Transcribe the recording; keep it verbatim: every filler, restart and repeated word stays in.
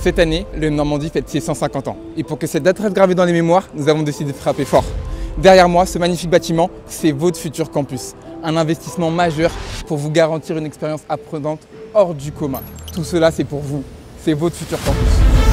Cette année, le Normandie fête ses cent cinquante ans. Et pour que cette date reste gravée dans les mémoires, nous avons décidé de frapper fort. Derrière moi, ce magnifique bâtiment, c'est votre futur campus. Un investissement majeur pour vous garantir une expérience apprenante hors du commun. Tout cela, c'est pour vous. C'est votre futur campus.